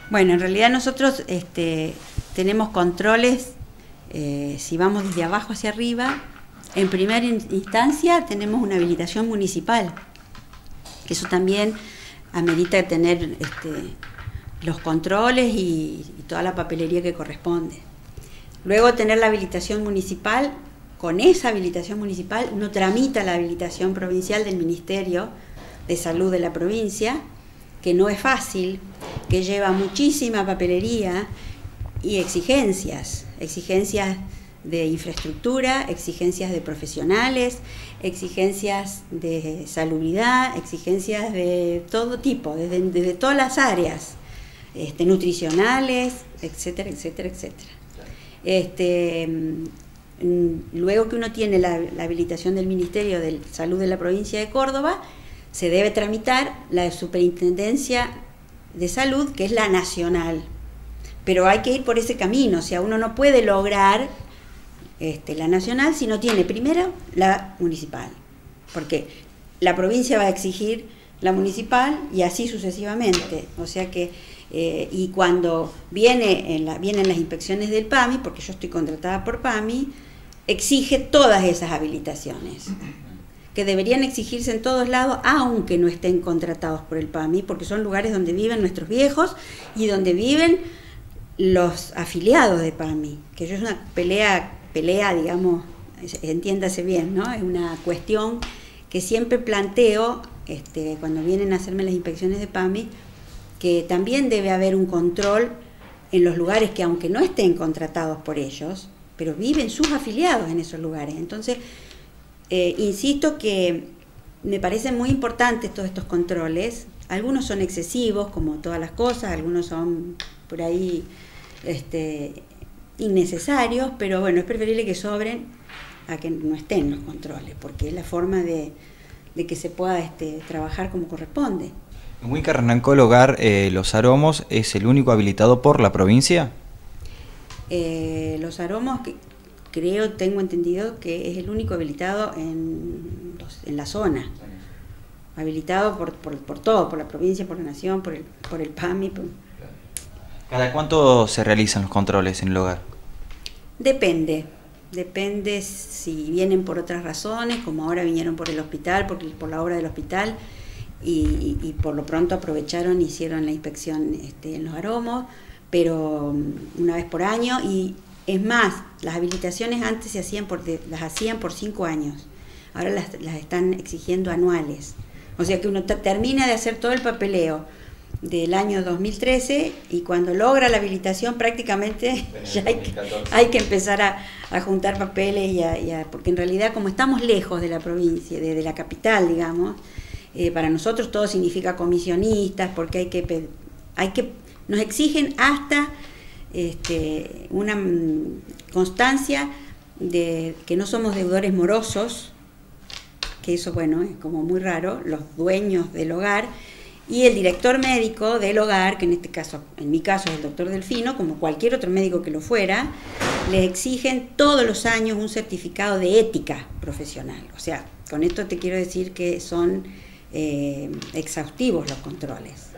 Bueno, en realidad nosotros tenemos controles, si vamos desde abajo hacia arriba, en primera instancia tenemos una habilitación municipal, que eso también amerita tener los controles y toda la papelería que corresponde. Luego tener la habilitación municipal, con esa habilitación municipal uno tramita la habilitación provincial del Ministerio de Salud de la provincia, que no es fácil, que lleva muchísima papelería y exigencias de infraestructura, exigencias de profesionales, exigencias de salubridad, exigencias de todo tipo, desde todas las áreas, nutricionales, etcétera, etcétera, etcétera. Luego que uno tiene la habilitación del Ministerio de Salud de la provincia de Córdoba, se debe tramitar la Superintendencia de Salud, que es la nacional. Pero hay que ir por ese camino, o sea, uno no puede lograr la nacional si no tiene primero la municipal, porque la provincia va a exigir la municipal y así sucesivamente. O sea que, y cuando vienen las inspecciones del PAMI, porque yo estoy contratada por PAMI, exige todas esas habilitaciones, que deberían exigirse en todos lados, aunque no estén contratados por el PAMI, porque son lugares donde viven nuestros viejos y donde viven los afiliados de PAMI, que eso es una pelea, digamos, entiéndase bien, ¿no? Es una cuestión que siempre planteo cuando vienen a hacerme las inspecciones de PAMI, que también debe haber un control en los lugares que, aunque no estén contratados por ellos, pero viven sus afiliados en esos lugares. Entonces, insisto que me parecen muy importantes todos estos controles. Algunos son excesivos, como todas las cosas, algunos son por ahí innecesarios, pero bueno, es preferible que sobren a que no estén los controles, porque es la forma de que se pueda trabajar como corresponde. En Huinca arrancó el hogar Los Aromos, ¿es el único habilitado por la provincia? Los Aromos, tengo entendido que es el único habilitado en la zona, habilitado por todo, por la provincia, por la nación, por el PAMI. ¿Cada cuánto se realizan los controles en el hogar? Depende si vienen por otras razones, como ahora vinieron por el hospital, por la obra del hospital, y por lo pronto aprovecharon y hicieron la inspección en Los Aromos, pero una vez por año. Y es más, las habilitaciones antes las hacían por 5 años, ahora las están exigiendo anuales. O sea que uno termina de hacer todo el papeleo del año 2013 y cuando logra la habilitación prácticamente ya hay que empezar a juntar papeles porque en realidad, como estamos lejos de la provincia, de la capital, digamos, para nosotros todo significa comisionistas, porque nos exigen hasta una constancia de que no somos deudores morosos, que eso, bueno, es como muy raro, los dueños del hogar, y el director médico del hogar, que en mi caso es el doctor Delfino, como cualquier otro médico que lo fuera, les exigen todos los años un certificado de ética profesional. O sea, con esto te quiero decir que son exhaustivos los controles.